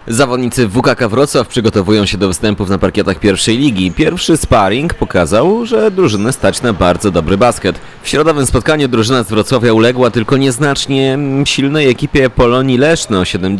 Zawodnicy WKK Wrocław przygotowują się do występów na parkietach pierwszej ligi. Pierwszy sparring pokazał, że drużynę stać na bardzo dobry basket. W środowym spotkaniu drużyna z Wrocławia uległa tylko nieznacznie silnej ekipie Polonii Leszno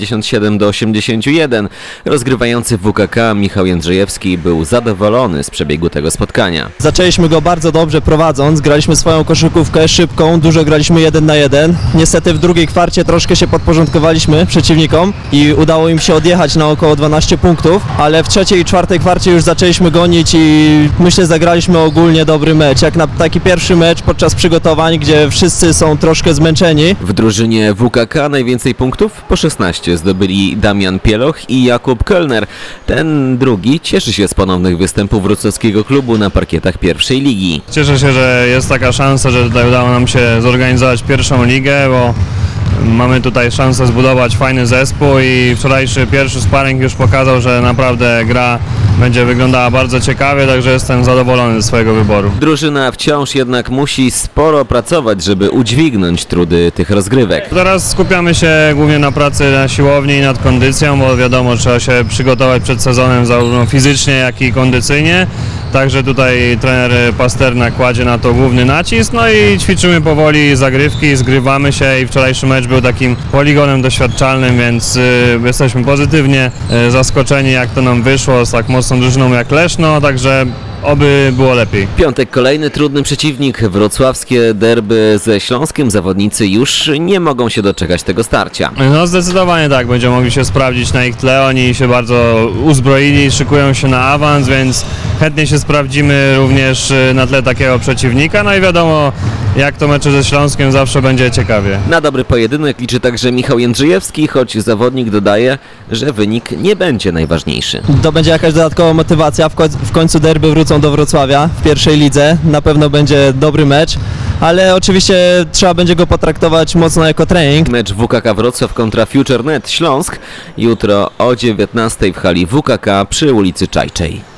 77-81. Rozgrywający WKK Michał Jędrzejewski był zadowolony z przebiegu tego spotkania. Zaczęliśmy go bardzo dobrze prowadząc, graliśmy swoją koszykówkę szybką, dużo graliśmy 1 na 1. Niestety w drugiej kwarcie troszkę się podporządkowaliśmy przeciwnikom i udało im się odjechać na około 12 punktów, ale w trzeciej i czwartej kwarcie już zaczęliśmy gonić i myślę, zagraliśmy ogólnie dobry mecz. Jak na taki pierwszy mecz podczas przygotowań, gdzie wszyscy są troszkę zmęczeni. W drużynie WKK najwięcej punktów, po 16, zdobyli Damian Pieloch i Jakub Kölner. Ten drugi cieszy się z ponownych występów wrocławskiego klubu na parkietach pierwszej ligi. Cieszę się, że jest taka szansa, że tutaj udało nam się zorganizować pierwszą ligę, bo mamy tutaj szansę zbudować fajny zespół i wczorajszy pierwszy sparring już pokazał, że naprawdę gra będzie wyglądała bardzo ciekawie, także jestem zadowolony ze swojego wyboru. Drużyna wciąż jednak musi sporo pracować, żeby udźwignąć trudy tych rozgrywek. Teraz skupiamy się głównie na pracy na siłowni i nad kondycją, bo wiadomo, trzeba się przygotować przed sezonem zarówno fizycznie, jak i kondycyjnie. Także tutaj trener Pasternak kładzie na to główny nacisk, no i ćwiczymy powoli zagrywki, zgrywamy się i wczorajszy mecz był takim poligonem doświadczalnym, więc jesteśmy pozytywnie zaskoczeni, jak to nam wyszło z tak mocną drużyną jak Leszno, także oby było lepiej. Piątek kolejny trudny przeciwnik, wrocławskie derby ze Śląskiem. Zawodnicy już nie mogą się doczekać tego starcia. No zdecydowanie tak, będziemy mogli się sprawdzić na ich tle, oni się bardzo uzbroili, szykują się na awans, więc chętnie się sprawdzimy również na tle takiego przeciwnika, no i wiadomo, jak to mecze ze Śląskiem zawsze będzie ciekawie. Na dobry pojedynek liczy także Michał Jędrzejewski, choć zawodnik dodaje, że wynik nie będzie najważniejszy. To będzie jakaś dodatkowa motywacja, w końcu derby wrócą do Wrocławia w pierwszej lidze, na pewno będzie dobry mecz, ale oczywiście trzeba będzie go potraktować mocno jako trening. Mecz WKK Wrocław kontra FutureNet Śląsk jutro o 19 w hali WKK przy ulicy Czajczej.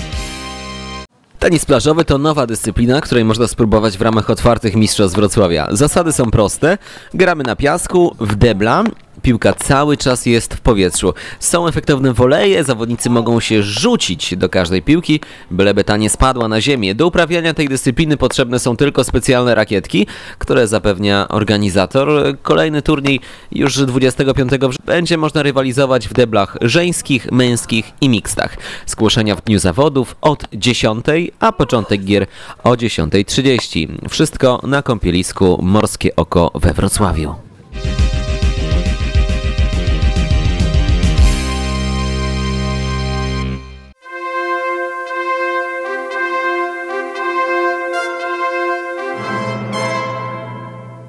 Tenis plażowy to nowa dyscyplina, której można spróbować w ramach otwartych mistrzostw Wrocławia. Zasady są proste, gramy na piasku, w debla. Piłka cały czas jest w powietrzu. Są efektowne woleje, zawodnicy mogą się rzucić do każdej piłki, byleby ta nie spadła na ziemię. Do uprawiania tej dyscypliny potrzebne są tylko specjalne rakietki, które zapewnia organizator. Kolejny turniej już 25 września będzie można rywalizować w deblach żeńskich, męskich i mixtach. Zgłoszenia w dniu zawodów od 10, a początek gier o 10:30. Wszystko na kąpielisku Morskie Oko we Wrocławiu.